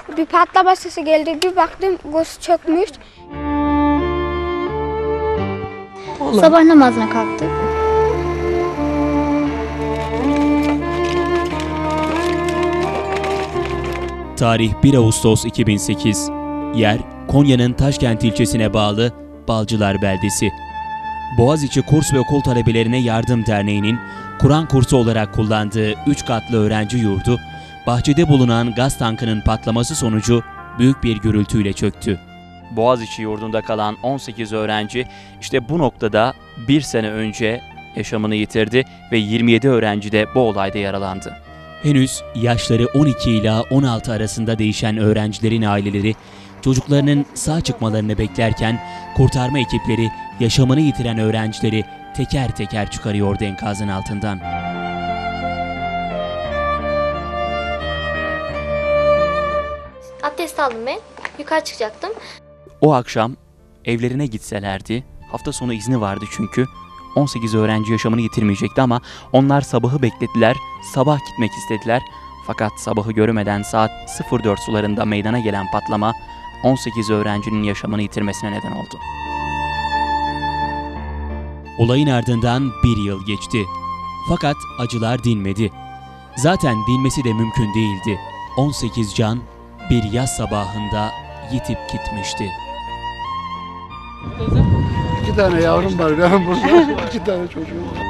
Bir patlama sesi geldi. Bir baktım göz çökmüş. Sabah namazına kalktık. Tarih 1 Ağustos 2008. Yer Konya'nın Taşkent ilçesine bağlı Balcılar beldesi. Boğaziçi Kurs ve Okul Talebelerine Yardım Derneği'nin Kur'an kursu olarak kullandığı 3 katlı öğrenci yurdu, bahçede bulunan gaz tankının patlaması sonucu büyük bir gürültüyle çöktü. Boğaziçi yurdunda kalan 18 öğrenci işte bu noktada bir sene önce yaşamını yitirdi ve 27 öğrenci de bu olayda yaralandı. Henüz yaşları 12 ila 16 arasında değişen öğrencilerin aileleri çocuklarının sağ çıkmalarını beklerken kurtarma ekipleri yaşamını yitiren öğrencileri teker teker çıkarıyordu enkazın altından. Abdest aldım ben. Yukarı çıkacaktım. O akşam evlerine gitselerdi, hafta sonu izni vardı çünkü, 18 öğrenci yaşamını yitirmeyecekti ama onlar sabahı beklediler, sabah gitmek istediler. Fakat sabahı göremeden saat 04 sularında meydana gelen patlama 18 öğrencinin yaşamını yitirmesine neden oldu. Olayın ardından bir yıl geçti. Fakat acılar dinmedi. Zaten dinmesi de mümkün değildi. 18 can bir yaz sabahında yitip gitmişti. 2 tane yavrum var benim burada. 2 tane çocuğum var.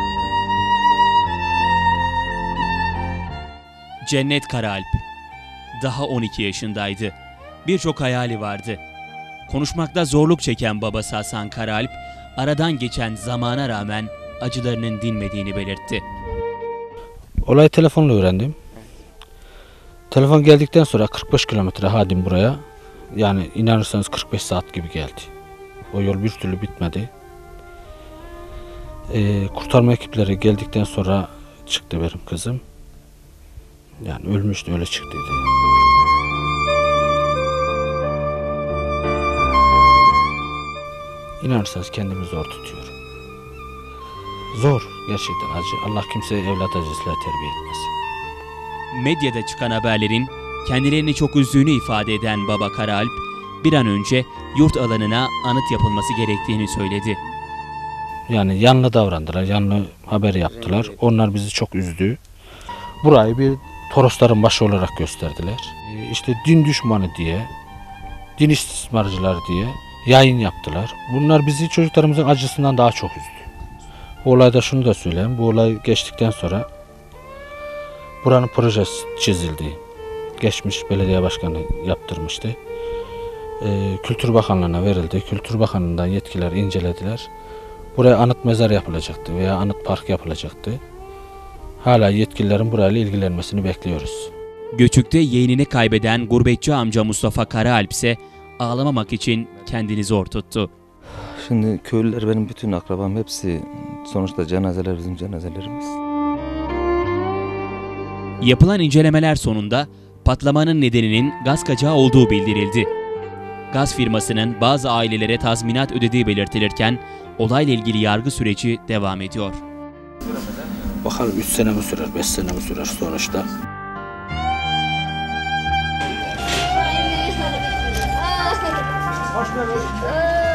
Cennet Karalp daha 12 yaşındaydı. Birçok hayali vardı. Konuşmakta zorluk çeken babası Hasan Karalp, aradan geçen zamana rağmen acılarının dinmediğini belirtti. Olayı telefonla öğrendim. Telefon geldikten sonra 45 kilometre hadim buraya. Yani inanırsanız 45 saat gibi geldi. O yol bir türlü bitmedi. Kurtarma ekipleri geldikten sonra çıktı benim kızım. Yani ölmüştü, öyle çıktıydı. İnanırsanız kendimi zor tutuyorum. Zor, gerçekten acı. Allah kimseye evlat acısıyla terbiye etmesin. Medyada çıkan haberlerin kendilerini çok üzdüğünü ifade eden baba Karalp, bir an önce yurt alanına anıt yapılması gerektiğini söyledi. Yani yanlı davrandılar, yanlı haber yaptılar. Onlar bizi çok üzdü. Burayı bir Torosların başı olarak gösterdiler. İşte din düşmanı diye, din istismarcılar diye yayın yaptılar. Bunlar bizi çocuklarımızın acısından daha çok üzdü. Bu olayda şunu da söyleyeyim. Bu olay geçtikten sonra buranın projesi çizildi. Geçmiş belediye başkanı yaptırmıştı. Kültür Bakanlığı'na verildi. Kültür Bakanlığı'ndan yetkiler incelediler. Buraya anıt mezar yapılacaktı veya anıt park yapılacaktı. Hala yetkililerin burayla ilgilenmesini bekliyoruz. Göçük'te yeğenini kaybeden gurbetçi amca Mustafa Karaalp ise ağlamamak için kendini zor tuttu. Şimdi köylüler benim bütün akrabam hepsi sonuçta cenazeler bizim cenazelerimiz. Yapılan incelemeler sonunda patlamanın nedeninin gaz kaçağı olduğu bildirildi. Gaz firmasının bazı ailelere tazminat ödediği belirtilirken olayla ilgili yargı süreci devam ediyor. Bakalım 3 sene mi sürer, 5 sene mi sürer sonuçta. Hoş geldin.